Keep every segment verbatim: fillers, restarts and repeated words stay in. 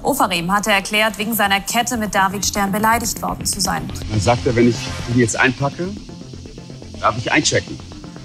Ofarim hatte erklärt, wegen seiner Kette mit Davidstern beleidigt worden zu sein. Dann sagt er, wenn ich die jetzt einpacke, darf ich einchecken.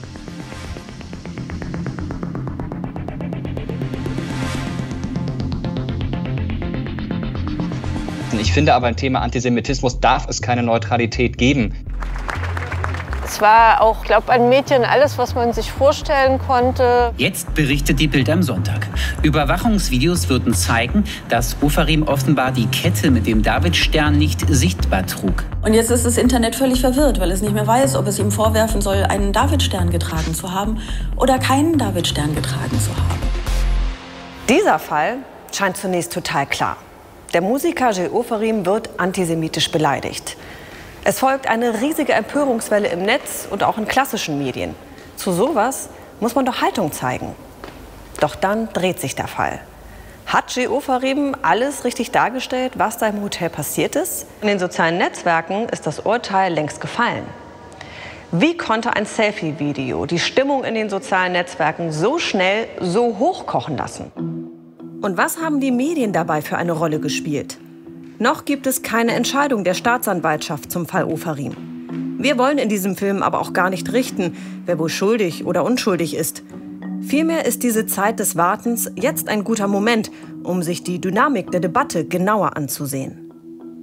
Ich finde aber, im Thema Antisemitismus darf es keine Neutralität geben. Es war auch, glaube ich, an Medien alles, was man sich vorstellen konnte. Jetzt berichtet die Bild am Sonntag. Überwachungsvideos würden zeigen, dass Ofarim offenbar die Kette mit dem Davidstern nicht sichtbar trug. Und jetzt ist das Internet völlig verwirrt, weil es nicht mehr weiß, ob es ihm vorwerfen soll, einen Davidstern getragen zu haben oder keinen Davidstern getragen zu haben. Dieser Fall scheint zunächst total klar. Der Musiker Gil Ofarim wird antisemitisch beleidigt. Es folgt eine riesige Empörungswelle im Netz und auch in klassischen Medien. Zu sowas muss man doch Haltung zeigen. Doch dann dreht sich der Fall. Hat Gil Ofarim alles richtig dargestellt, was da im Hotel passiert ist? In den sozialen Netzwerken ist das Urteil längst gefallen. Wie konnte ein Selfie-Video die Stimmung in den sozialen Netzwerken so schnell so hochkochen lassen? Und was haben die Medien dabei für eine Rolle gespielt? Noch gibt es keine Entscheidung der Staatsanwaltschaft zum Fall Ofarim. Wir wollen in diesem Film aber auch gar nicht richten, wer wohl schuldig oder unschuldig ist. Vielmehr ist diese Zeit des Wartens jetzt ein guter Moment, um sich die Dynamik der Debatte genauer anzusehen.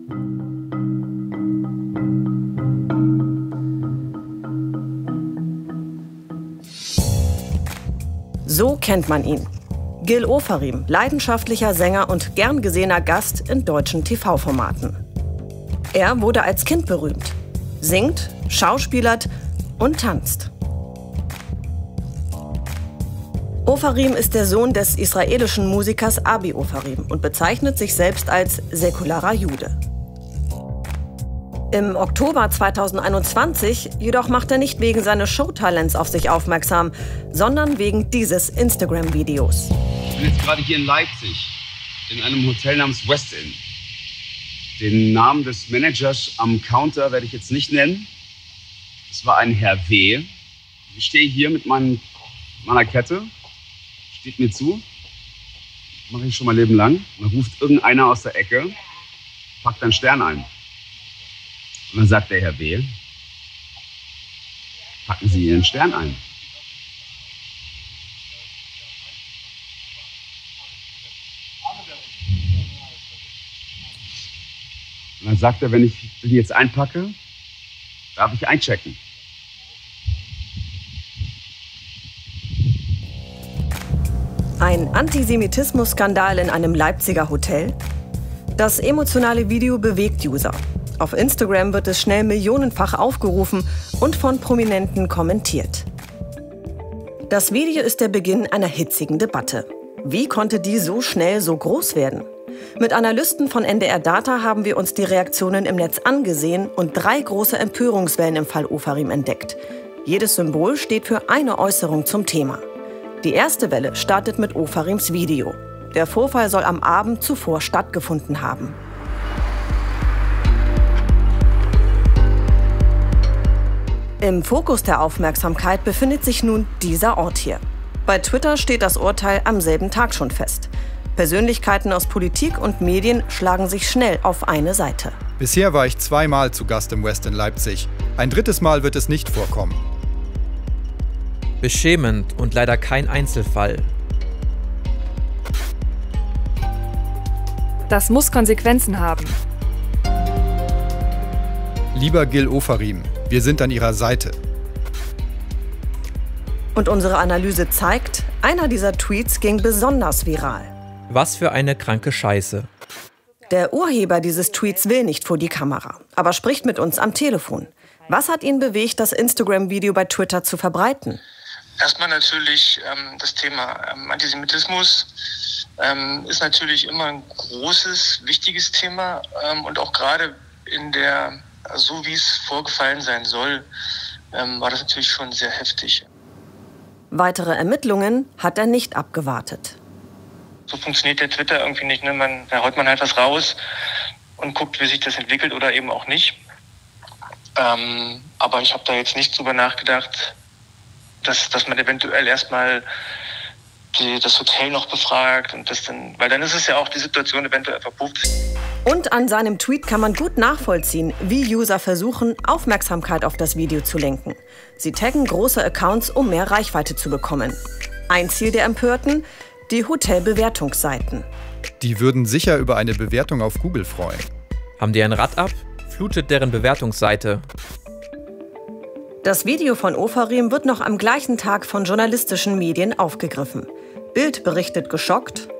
So kennt man ihn. Gil Ofarim, leidenschaftlicher Sänger und gern gesehener Gast in deutschen T V-Formaten. Er wurde als Kind berühmt, singt, schauspielert und tanzt. Ofarim ist der Sohn des israelischen Musikers Abi Ofarim und bezeichnet sich selbst als säkularer Jude. Im Oktober zweitausendeinundzwanzig jedoch macht er nicht wegen seines Showtalents auf sich aufmerksam, sondern wegen dieses Instagram-Videos. Ich bin jetzt gerade hier in Leipzig, in einem Hotel namens West Inn. Den Namen des Managers am Counter werde ich jetzt nicht nennen. Es war ein Herr W. Ich stehe hier mit meinem, meiner Kette, steht mir zu, mache ich schon mein Leben lang. Und dann ruft irgendeiner aus der Ecke, packt einen Stern ein. Und dann sagt der Herr W., packen Sie Ihren Stern ein. Und dann sagt er, wenn ich die jetzt einpacke, darf ich einchecken. Ein Antisemitismus-Skandal in einem Leipziger Hotel? Das emotionale Video bewegt User. Auf Instagram wird es schnell millionenfach aufgerufen und von Prominenten kommentiert. Das Video ist der Beginn einer hitzigen Debatte. Wie konnte die so schnell so groß werden? Mit Analysten von N D R Data haben wir uns die Reaktionen im Netz angesehen und drei große Empörungswellen im Fall Ofarim entdeckt. Jedes Symbol steht für eine Äußerung zum Thema. Die erste Welle startet mit Ofarims Video. Der Vorfall soll am Abend zuvor stattgefunden haben. Im Fokus der Aufmerksamkeit befindet sich nun dieser Ort hier. Bei Twitter steht das Urteil am selben Tag schon fest. Persönlichkeiten aus Politik und Medien schlagen sich schnell auf eine Seite. Bisher war ich zweimal zu Gast im West in Leipzig. Ein drittes Mal wird es nicht vorkommen. Beschämend und leider kein Einzelfall. Das muss Konsequenzen haben. Lieber Gil Ofarim, wir sind an Ihrer Seite. Und unsere Analyse zeigt, einer dieser Tweets ging besonders viral. Was für eine kranke Scheiße. Der Urheber dieses Tweets will nicht vor die Kamera, aber spricht mit uns am Telefon. Was hat ihn bewegt, das Instagram-Video bei Twitter zu verbreiten? Erstmal natürlich ähm, das Thema ähm, Antisemitismus ähm, ist natürlich immer ein großes, wichtiges Thema ähm, und auch gerade in der, so wie es vorgefallen sein soll, ähm, war das natürlich schon sehr heftig. Weitere Ermittlungen hat er nicht abgewartet. So funktioniert der Twitter irgendwie nicht. Ne? Man, da haut man halt was raus und guckt, wie sich das entwickelt oder eben auch nicht. Ähm, aber ich habe da jetzt nicht drüber nachgedacht, dass, dass man eventuell erstmal die, das Hotel noch befragt und das dann, weil dann ist es ja auch die Situation eventuell verpufft. Und an seinem Tweet kann man gut nachvollziehen, wie User versuchen, Aufmerksamkeit auf das Video zu lenken. Sie taggen große Accounts, um mehr Reichweite zu bekommen. Ein Ziel der Empörten? Die Hotelbewertungsseiten. Die würden sicher über eine Bewertung auf Google freuen. Haben die ein Rad ab? Flutet deren Bewertungsseite. Das Video von Ofarim wird noch am gleichen Tag von journalistischen Medien aufgegriffen. Bild berichtet geschockt.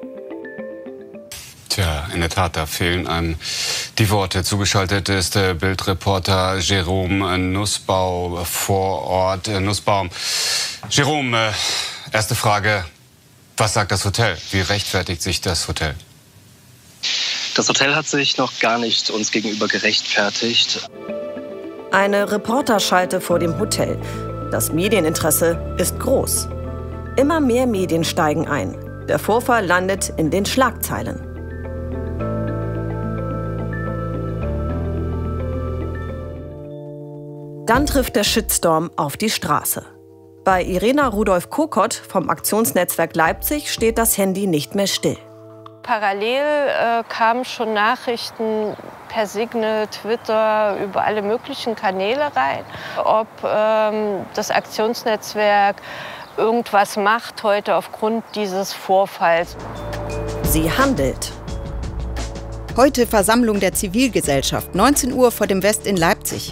Tja, in der Tat, da fehlen einem die Worte. Zugeschaltet ist äh, Bildreporter Jerome Nussbaum vor Ort. Äh, Nussbaum. Jerome, äh, erste Frage. Was sagt das Hotel? Wie rechtfertigt sich das Hotel? Das Hotel hat sich noch gar nicht uns gegenüber gerechtfertigt. Eine Reporterschalte vor dem Hotel. Das Medieninteresse ist groß. Immer mehr Medien steigen ein. Der Vorfall landet in den Schlagzeilen. Dann trifft der Shitstorm auf die Straße. Bei Irena Rudolph-Kokott vom Aktionsnetzwerk Leipzig steht das Handy nicht mehr still. Parallel äh, kamen schon Nachrichten per Signal, Twitter, über alle möglichen Kanäle rein. Ob ähm, das Aktionsnetzwerk irgendwas macht heute aufgrund dieses Vorfalls. Sie handelt. Heute Versammlung der Zivilgesellschaft, neunzehn Uhr vor dem West in Leipzig.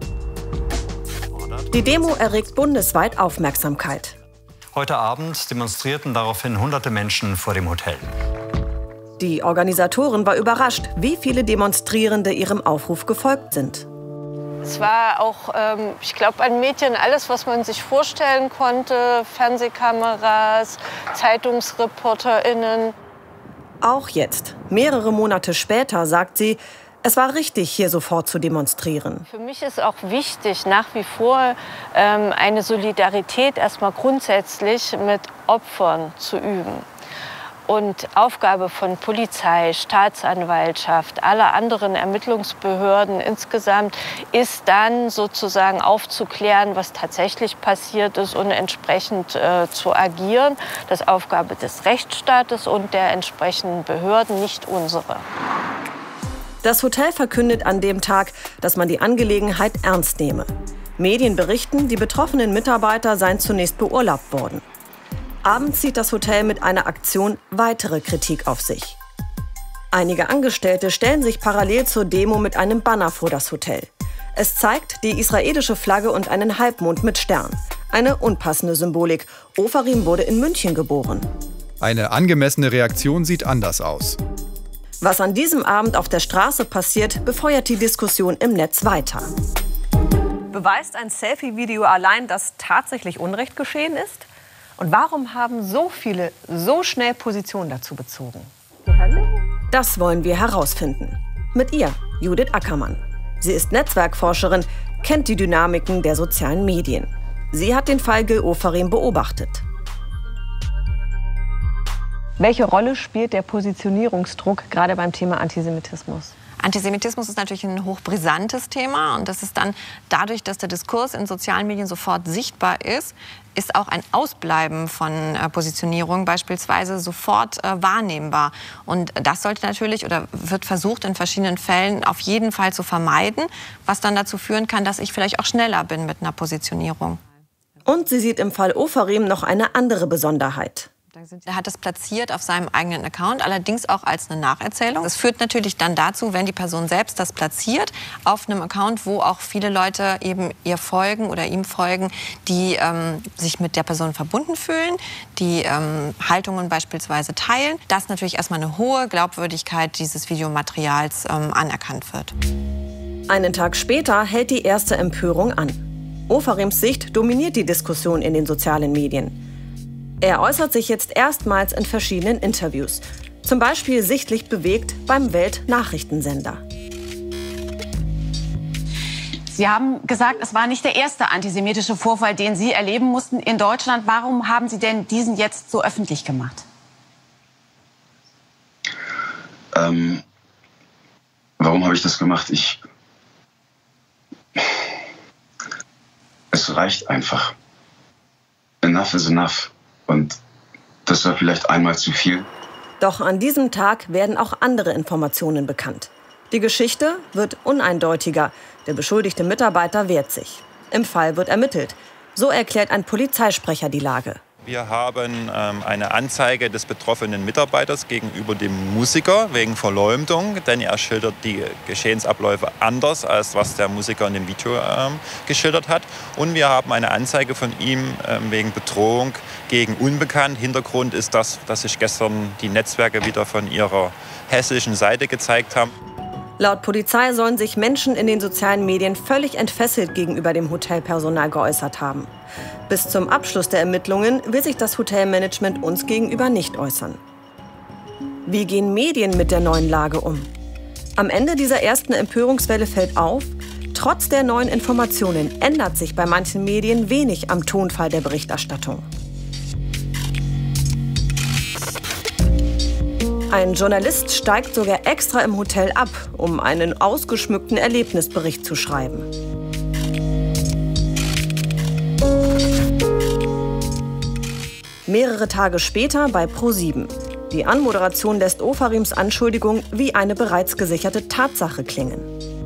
Die Demo erregt bundesweit Aufmerksamkeit. Heute Abend demonstrierten daraufhin hunderte Menschen vor dem Hotel. Die Organisatorin war überrascht, wie viele Demonstrierende ihrem Aufruf gefolgt sind. Es war auch, ähm, ich glaube, an Medien alles, was man sich vorstellen konnte. Fernsehkameras, ZeitungsreporterInnen. Auch jetzt, mehrere Monate später, sagt sie, es war richtig, hier sofort zu demonstrieren. Für mich ist auch wichtig, nach wie vor ähm, eine Solidarität erstmal grundsätzlich mit Opfern zu üben. Und Aufgabe von Polizei, Staatsanwaltschaft, aller anderen Ermittlungsbehörden insgesamt ist dann sozusagen aufzuklären, was tatsächlich passiert ist und entsprechend äh, zu agieren. Das ist Aufgabe des Rechtsstaates und der entsprechenden Behörden, nicht unsere. Das Hotel verkündet an dem Tag, dass man die Angelegenheit ernst nehme. Medien berichten, die betroffenen Mitarbeiter seien zunächst beurlaubt worden. Abends zieht das Hotel mit einer Aktion weitere Kritik auf sich. Einige Angestellte stellen sich parallel zur Demo mit einem Banner vor das Hotel. Es zeigt die israelische Flagge und einen Halbmond mit Stern. Eine unpassende Symbolik. Ofarim wurde in München geboren. Eine angemessene Reaktion sieht anders aus. Was an diesem Abend auf der Straße passiert, befeuert die Diskussion im Netz weiter. Beweist ein Selfie-Video allein, dass tatsächlich Unrecht geschehen ist? Und warum haben so viele so schnell Position dazu bezogen? Das wollen wir herausfinden. Mit ihr, Judith Ackermann. Sie ist Netzwerkforscherin, kennt die Dynamiken der sozialen Medien. Sie hat den Fall Gil Ofarim beobachtet. Welche Rolle spielt der Positionierungsdruck gerade beim Thema Antisemitismus? Antisemitismus ist natürlich ein hochbrisantes Thema und das ist dann dadurch, dass der Diskurs in sozialen Medien sofort sichtbar ist, ist auch ein Ausbleiben von äh, Positionierung beispielsweise sofort äh, wahrnehmbar. Und das sollte natürlich oder wird versucht in verschiedenen Fällen auf jeden Fall zu vermeiden, was dann dazu führen kann, dass ich vielleicht auch schneller bin mit einer Positionierung. Und sie sieht im Fall Ofarim noch eine andere Besonderheit. Er hat es platziert auf seinem eigenen Account, allerdings auch als eine Nacherzählung. Es führt natürlich dann dazu, wenn die Person selbst das platziert, auf einem Account, wo auch viele Leute eben ihr folgen oder ihm folgen, die ähm, sich mit der Person verbunden fühlen, die ähm, Haltungen beispielsweise teilen, dass natürlich erstmal eine hohe Glaubwürdigkeit dieses Videomaterials ähm, anerkannt wird. Einen Tag später hält die erste Empörung an. Ofarims Sicht dominiert die Diskussion in den sozialen Medien. Er äußert sich jetzt erstmals in verschiedenen Interviews. Zum Beispiel sichtlich bewegt beim Weltnachrichtensender. Sie haben gesagt, es war nicht der erste antisemitische Vorfall, den Sie erleben mussten in Deutschland. Warum haben Sie denn diesen jetzt so öffentlich gemacht? Ähm, warum habe ich das gemacht? Ich... Es reicht einfach. Enough is enough. Und Das war vielleicht einmal zu viel. Doch an diesem Tag werden auch andere Informationen bekannt. Die Geschichte wird uneindeutiger. Der beschuldigte Mitarbeiter wehrt sich. Im Fall wird ermittelt. So erklärt ein Polizeisprecher die Lage. Wir haben ähm, eine Anzeige des betroffenen Mitarbeiters gegenüber dem Musiker wegen Verleumdung, denn er schildert die Geschehensabläufe anders, als was der Musiker in dem Video ähm, geschildert hat. Und wir haben eine Anzeige von ihm ähm, wegen Bedrohung gegen Unbekannt. Hintergrund ist das, dass sich gestern die Netzwerke wieder von ihrer hessischen Seite gezeigt haben. Laut Polizei sollen sich Menschen in den sozialen Medien völlig entfesselt gegenüber dem Hotelpersonal geäußert haben. Bis zum Abschluss der Ermittlungen will sich das Hotelmanagement uns gegenüber nicht äußern. Wie gehen Medien mit der neuen Lage um? Am Ende dieser ersten Empörungswelle fällt auf, trotz der neuen Informationen ändert sich bei manchen Medien wenig am Tonfall der Berichterstattung. Ein Journalist steigt sogar extra im Hotel ab, um einen ausgeschmückten Erlebnisbericht zu schreiben. Mehrere Tage später bei ProSieben. Die Anmoderation lässt Ofarims Anschuldigung wie eine bereits gesicherte Tatsache klingen.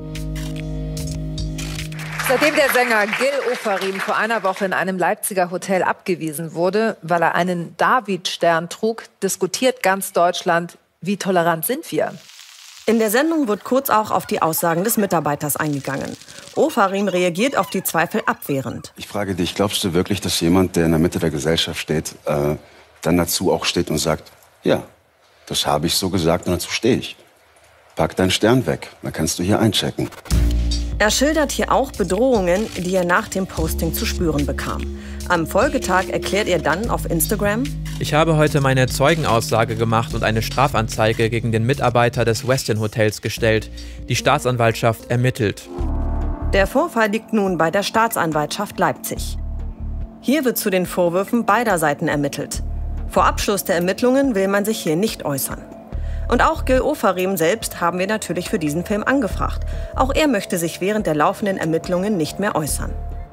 Seitdem der Sänger Gil Ofarim vor einer Woche in einem Leipziger Hotel abgewiesen wurde, weil er einen Davidstern trug, diskutiert ganz Deutschland, wie tolerant sind wir? In der Sendung wird kurz auch auf die Aussagen des Mitarbeiters eingegangen. Ofarim reagiert auf die Zweifel abwehrend. Ich frage dich, glaubst du wirklich, dass jemand, der in der Mitte der Gesellschaft steht, äh, dann dazu auch steht und sagt, ja, das habe ich so gesagt und dazu stehe ich. Pack deinen Stern weg, dann kannst du hier einchecken. Er schildert hier auch Bedrohungen, die er nach dem Posting zu spüren bekam. Am Folgetag erklärt er dann auf Instagram: Ich habe heute meine Zeugenaussage gemacht und eine Strafanzeige gegen den Mitarbeiter des Westin Hotels gestellt. Die Staatsanwaltschaft ermittelt. Der Vorfall liegt nun bei der Staatsanwaltschaft Leipzig. Hier wird zu den Vorwürfen beider Seiten ermittelt. Vor Abschluss der Ermittlungen will man sich hier nicht äußern. Und auch Gil Ofarim selbst haben wir natürlich für diesen Film angefragt. Auch er möchte sich während der laufenden Ermittlungen nicht mehr äußern.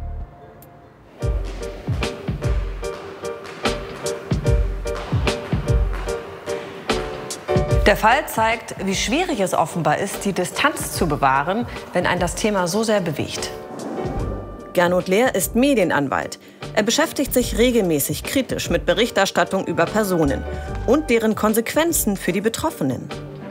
Der Fall zeigt, wie schwierig es offenbar ist, die Distanz zu bewahren, wenn einen das Thema so sehr bewegt. Gernot Lehr ist Medienanwalt. Er beschäftigt sich regelmäßig kritisch mit Berichterstattung über Personen und deren Konsequenzen für die Betroffenen.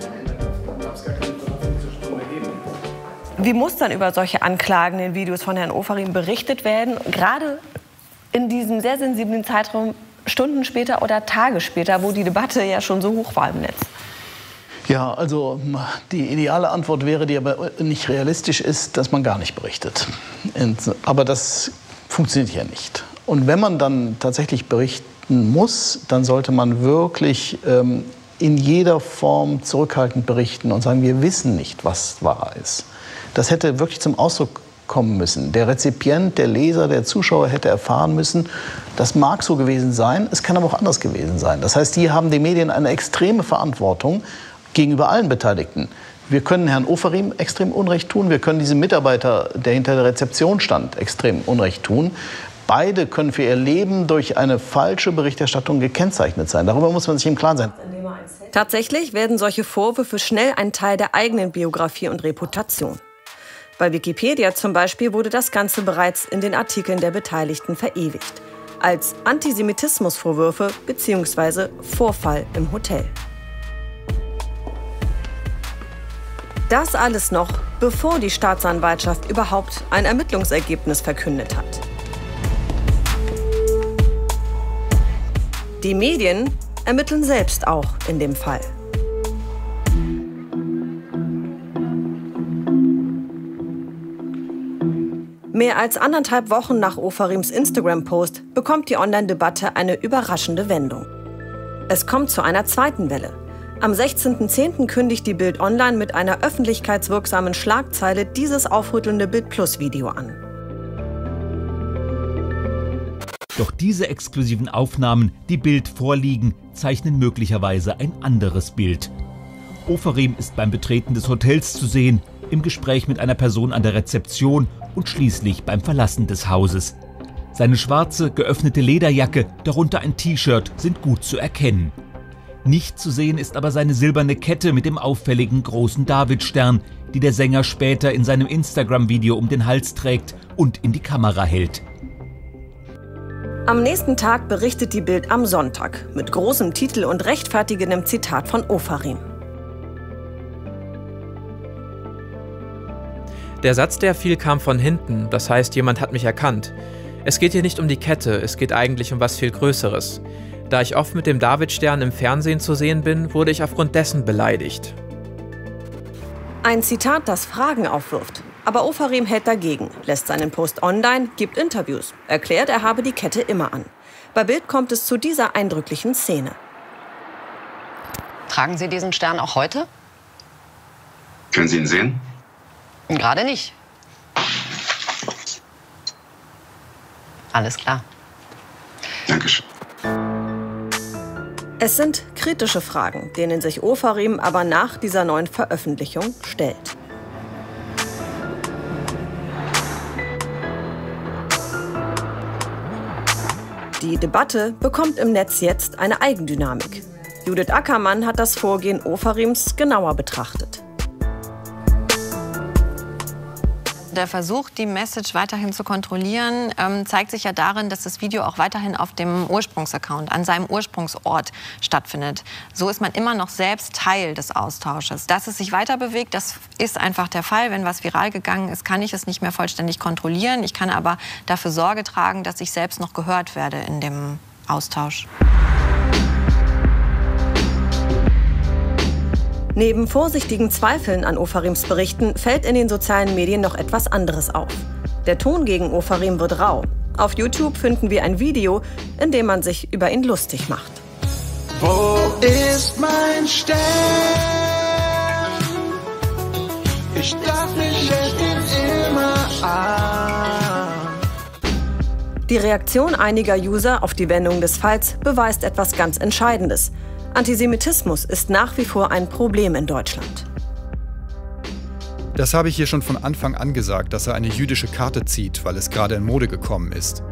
Wie muss dann über solche anklagenden Videos von Herrn Ofarim berichtet werden, gerade in diesem sehr sensiblen Zeitraum, Stunden später oder Tage später, wo die Debatte ja schon so hoch war im Netz? Ja, also die ideale Antwort wäre, die aber nicht realistisch ist, dass man gar nicht berichtet. Aber das funktioniert ja nicht. Und wenn man dann tatsächlich berichten muss, dann sollte man wirklich ähm, in jeder Form zurückhaltend berichten und sagen, wir wissen nicht, was wahr ist. Das hätte wirklich zum Ausdruck kommen müssen. Der Rezipient, der Leser, der Zuschauer hätte erfahren müssen, das mag so gewesen sein, es kann aber auch anders gewesen sein. Das heißt, hier haben die Medien eine extreme Verantwortung gegenüber allen Beteiligten. Wir können Herrn Ofarim extrem Unrecht tun, wir können diesem Mitarbeiter, der hinter der Rezeption stand, extrem Unrecht tun. Beide können für ihr Leben durch eine falsche Berichterstattung gekennzeichnet sein. Darüber muss man sich im Klaren sein. Tatsächlich werden solche Vorwürfe schnell ein Teil der eigenen Biografie und Reputation. Bei Wikipedia zum Beispiel wurde das Ganze bereits in den Artikeln der Beteiligten verewigt. Als Antisemitismusvorwürfe bzw. Vorfall im Hotel. Das alles noch, bevor die Staatsanwaltschaft überhaupt ein Ermittlungsergebnis verkündet hat. Die Medien ermitteln selbst auch in dem Fall. Mehr als anderthalb Wochen nach Ofarims Instagram-Post bekommt die Online-Debatte eine überraschende Wendung. Es kommt zu einer zweiten Welle. Am sechzehnten zehnten kündigt die Bild Online mit einer öffentlichkeitswirksamen Schlagzeile dieses aufrüttelnde Bild-Plus-Video an. Doch diese exklusiven Aufnahmen, die Bild vorliegen, zeichnen möglicherweise ein anderes Bild. Ofarim ist beim Betreten des Hotels zu sehen, im Gespräch mit einer Person an der Rezeption und schließlich beim Verlassen des Hauses. Seine schwarze, geöffnete Lederjacke, darunter ein T-Shirt, sind gut zu erkennen. Nicht zu sehen ist aber seine silberne Kette mit dem auffälligen großen Davidstern, die der Sänger später in seinem Instagram-Video um den Hals trägt und in die Kamera hält. Am nächsten Tag berichtet die Bild am Sonntag mit großem Titel und rechtfertigendem Zitat von Ofarim. Der Satz, der fiel, kam von hinten, das heißt, jemand hat mich erkannt. Es geht hier nicht um die Kette, es geht eigentlich um was viel Größeres. Da ich oft mit dem Davidstern im Fernsehen zu sehen bin, wurde ich aufgrund dessen beleidigt. Ein Zitat, das Fragen aufwirft. Aber Ofarim hält dagegen, lässt seinen Post online, gibt Interviews, erklärt, er habe die Kette immer an. Bei Bild kommt es zu dieser eindrücklichen Szene. Tragen Sie diesen Stern auch heute? Können Sie ihn sehen? Gerade nicht. Alles klar. Dankeschön. Es sind kritische Fragen, denen sich Ofarim aber nach dieser neuen Veröffentlichung stellt. Die Debatte bekommt im Netz jetzt eine Eigendynamik. Judith Ackermann hat das Vorgehen Ofarims genauer betrachtet. Der Versuch, die Message weiterhin zu kontrollieren, ähm, zeigt sich ja darin, dass das Video auch weiterhin auf dem Ursprungsaccount, an seinem Ursprungsort stattfindet. So ist man immer noch selbst Teil des Austausches. Dass es sich weiter bewegt, das ist einfach der Fall. Wenn was viral gegangen ist, kann ich es nicht mehr vollständig kontrollieren. Ich kann aber dafür Sorge tragen, dass ich selbst noch gehört werde in dem Austausch. Neben vorsichtigen Zweifeln an Ofarims Berichten fällt in den sozialen Medien noch etwas anderes auf. Der Ton gegen Ofarim wird rau. Auf YouTube finden wir ein Video, in dem man sich über ihn lustig macht. Wo ist mein Stern? Ich dachte, ich hätte ihn immer an. Die Reaktion einiger User auf die Wendung des Falls beweist etwas ganz Entscheidendes. Antisemitismus ist nach wie vor ein Problem in Deutschland. Das habe ich hier schon von Anfang an gesagt, dass er eine jüdische Karte zieht, weil es gerade in Mode gekommen ist.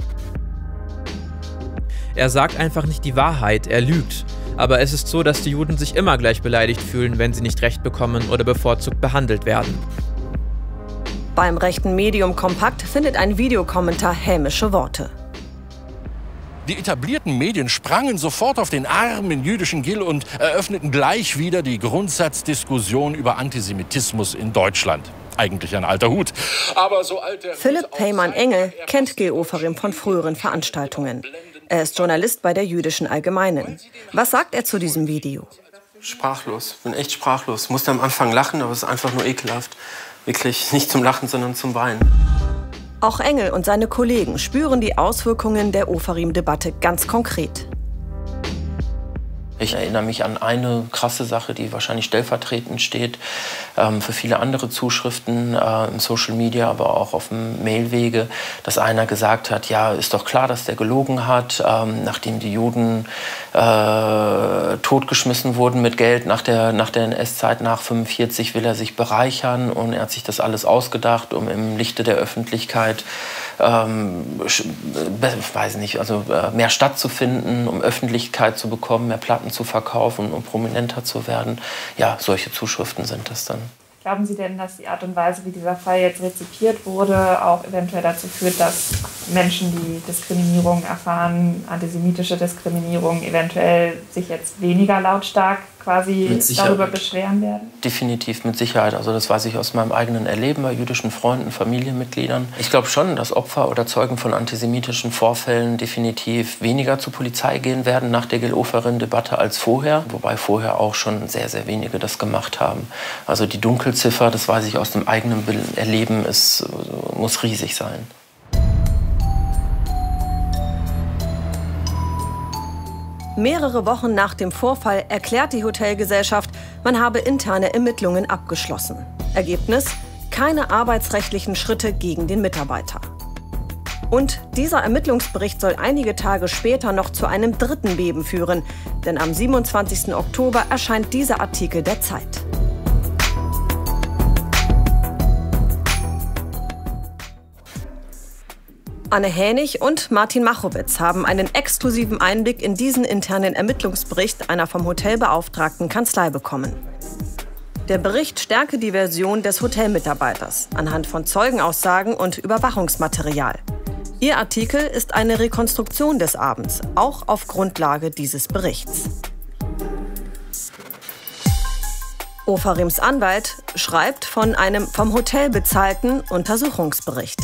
Er sagt einfach nicht die Wahrheit, er lügt. Aber es ist so, dass die Juden sich immer gleich beleidigt fühlen, wenn sie nicht Recht bekommen oder bevorzugt behandelt werden. Beim rechten Medium Kompakt findet ein Videokommentar hämische Worte. Die etablierten Medien sprangen sofort auf den armen jüdischen Gil und eröffneten gleich wieder die Grundsatzdiskussion über Antisemitismus in Deutschland. Eigentlich ein alter Hut. Aber so alt der Philipp Peymann-Engel kennt Gil Ofarim von früheren Veranstaltungen. Er ist Journalist bei der Jüdischen Allgemeinen. Was sagt er zu diesem Video? Sprachlos, bin echt sprachlos. Musste am Anfang lachen, aber es ist einfach nur ekelhaft. Wirklich nicht zum Lachen, sondern zum Weinen. Auch Engel und seine Kollegen spüren die Auswirkungen der Ofarim-Debatte ganz konkret. Ich erinnere mich an eine krasse Sache, die wahrscheinlich stellvertretend steht ähm, für viele andere Zuschriften äh, im Social Media, aber auch auf dem Mailwege, dass einer gesagt hat, ja, ist doch klar, dass der gelogen hat, ähm, nachdem die Juden äh, totgeschmissen wurden mit Geld nach der, nach der N S-Zeit, nach fünfundvierzig, will er sich bereichern und er hat sich das alles ausgedacht, um im Lichte der Öffentlichkeit ähm, weiß nicht, also äh, mehr stattzufinden, um Öffentlichkeit zu bekommen, mehr Platten zu verkaufen, um prominenter zu werden. Ja, solche Zuschriften sind das dann. Glauben Sie denn, dass die Art und Weise, wie dieser Fall jetzt rezipiert wurde, auch eventuell dazu führt, dass Menschen, die Diskriminierung erfahren, antisemitische Diskriminierung, eventuell sich jetzt weniger lautstark quasi darüber beschweren werden? Definitiv, mit Sicherheit. Also das weiß ich aus meinem eigenen Erleben bei jüdischen Freunden, Familienmitgliedern. Ich glaube schon, dass Opfer oder Zeugen von antisemitischen Vorfällen definitiv weniger zur Polizei gehen werden nach der Gil Ofarim-Debatte als vorher. Wobei vorher auch schon sehr, sehr wenige das gemacht haben. Also die Dunkelziffer, das weiß ich aus dem eigenen Erleben, ist, muss riesig sein. Mehrere Wochen nach dem Vorfall erklärt die Hotelgesellschaft, man habe interne Ermittlungen abgeschlossen. Ergebnis: keine arbeitsrechtlichen Schritte gegen den Mitarbeiter. Und dieser Ermittlungsbericht soll einige Tage später noch zu einem dritten Beben führen. Denn am siebenundzwanzigsten Oktober erscheint dieser Artikel der Zeit. Anne Hänig und Martin Machowitz haben einen exklusiven Einblick in diesen internen Ermittlungsbericht einer vom Hotel beauftragten Kanzlei bekommen. Der Bericht stärke die Version des Hotelmitarbeiters anhand von Zeugenaussagen und Überwachungsmaterial. Ihr Artikel ist eine Rekonstruktion des Abends, auch auf Grundlage dieses Berichts. Ofarims Anwalt schreibt von einem vom Hotel bezahlten Untersuchungsbericht.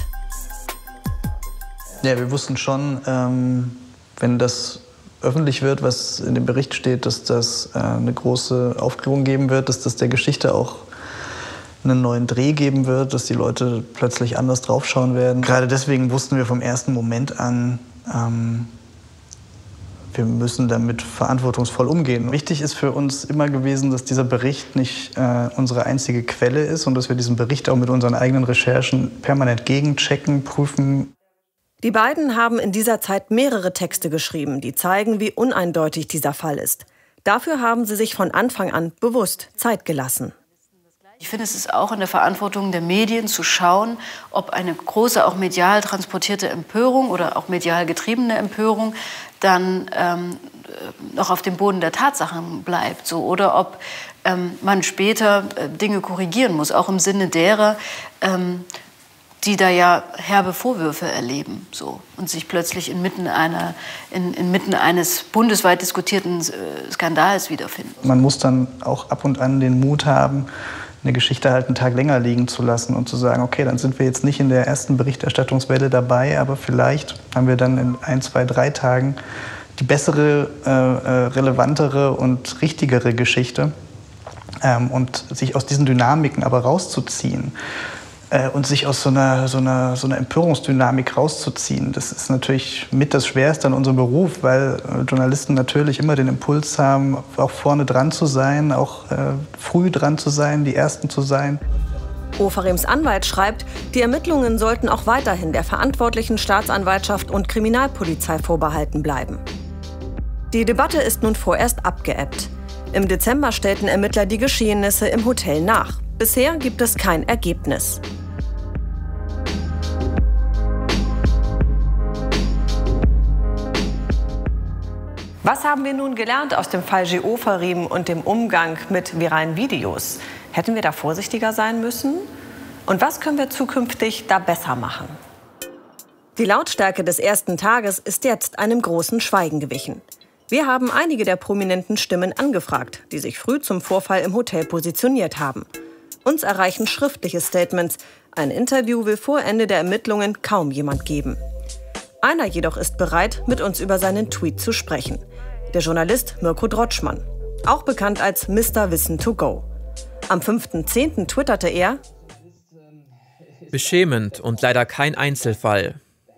Ja, wir wussten schon, ähm, wenn das öffentlich wird, was in dem Bericht steht, dass das äh, eine große Aufklärung geben wird, dass das der Geschichte auch einen neuen Dreh geben wird, dass die Leute plötzlich anders draufschauen werden. Gerade deswegen wussten wir vom ersten Moment an, ähm, wir müssen damit verantwortungsvoll umgehen. Wichtig ist für uns immer gewesen, dass dieser Bericht nicht äh, unsere einzige Quelle ist und dass wir diesen Bericht auch mit unseren eigenen Recherchen permanent gegenchecken, prüfen. Die beiden haben in dieser Zeit mehrere Texte geschrieben, die zeigen, wie uneindeutig dieser Fall ist. Dafür haben sie sich von Anfang an bewusst Zeit gelassen. Ich finde, es ist auch in der Verantwortung der Medien zu schauen, ob eine große, auch medial transportierte Empörung oder auch medial getriebene Empörung dann ähm, noch auf dem Boden der Tatsachen bleibt. So, oder ob ähm, man später äh, Dinge korrigieren muss, auch im Sinne derer, ähm, die da ja herbe Vorwürfe erleben so, und sich plötzlich inmitten, einer, in, inmitten eines bundesweit diskutierten äh, Skandals wiederfinden. Man muss dann auch ab und an den Mut haben, eine Geschichte halt einen Tag länger liegen zu lassen und zu sagen, okay, dann sind wir jetzt nicht in der ersten Berichterstattungswelle dabei, aber vielleicht haben wir dann in ein, zwei, drei Tagen die bessere, äh, relevantere und richtigere Geschichte. Ähm, und sich aus diesen Dynamiken aber rauszuziehen, und sich aus so einer, so, einer, so einer Empörungsdynamik rauszuziehen. Das ist natürlich mit das Schwerste an unserem Beruf, weil Journalisten natürlich immer den Impuls haben, auch vorne dran zu sein, auch äh, früh dran zu sein, die Ersten zu sein. Ofarims Anwalt schreibt, die Ermittlungen sollten auch weiterhin der verantwortlichen Staatsanwaltschaft und Kriminalpolizei vorbehalten bleiben. Die Debatte ist nun vorerst abgeebbt. Im Dezember stellten Ermittler die Geschehnisse im Hotel nach. Bisher gibt es kein Ergebnis. Was haben wir nun gelernt aus dem Fall Gil Ofarim und dem Umgang mit viralen Videos? Hätten wir da vorsichtiger sein müssen? Und was können wir zukünftig da besser machen? Die Lautstärke des ersten Tages ist jetzt einem großen Schweigen gewichen. Wir haben einige der prominenten Stimmen angefragt, die sich früh zum Vorfall im Hotel positioniert haben. Uns erreichen schriftliche Statements. Ein Interview will vor Ende der Ermittlungen kaum jemand geben. Einer jedoch ist bereit, mit uns über seinen Tweet zu sprechen. Der Journalist Mirko Drotschmann, auch bekannt als Mister Wissen to go. Am fünften zehnten twitterte er: Beschämend und leider kein Einzelfall.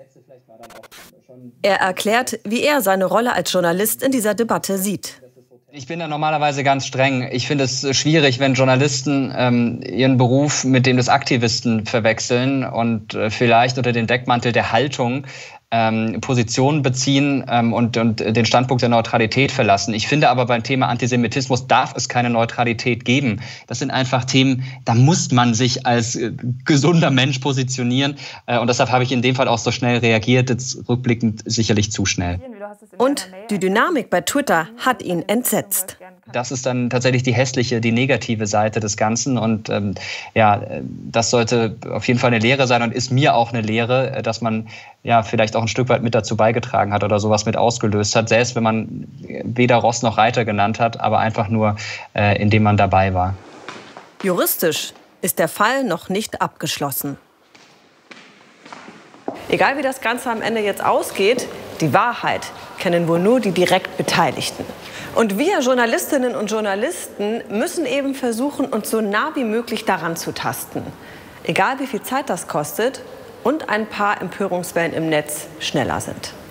Er erklärt, wie er seine Rolle als Journalist in dieser Debatte sieht. Ich bin da normalerweise ganz streng. Ich finde es schwierig, wenn Journalisten ähm, ihren Beruf mit dem des Aktivisten verwechseln und äh, vielleicht unter den Deckmantel der Haltung ähm, Positionen beziehen ähm, und, und den Standpunkt der Neutralität verlassen. Ich finde aber beim Thema Antisemitismus darf es keine Neutralität geben. Das sind einfach Themen, da muss man sich als äh, gesunder Mensch positionieren. Äh, und deshalb habe ich in dem Fall auch so schnell reagiert, jetzt rückblickend sicherlich zu schnell. Und die Dynamik bei Twitter hat ihn entsetzt. Das ist dann tatsächlich die hässliche, die negative Seite des Ganzen. Und ähm, ja, das sollte auf jeden Fall eine Lehre sein und ist mir auch eine Lehre, dass man ja vielleicht auch ein Stück weit mit dazu beigetragen hat oder sowas mit ausgelöst hat. Selbst wenn man weder Ross noch Reiter genannt hat, aber einfach nur, äh, indem man dabei war. Juristisch ist der Fall noch nicht abgeschlossen. Egal wie das Ganze am Ende jetzt ausgeht, die Wahrheit kennen wohl nur die direkt Beteiligten. Und wir Journalistinnen und Journalisten müssen eben versuchen, uns so nah wie möglich daran zu tasten. Egal wie viel Zeit das kostet und ein paar Empörungswellen im Netz schneller sind.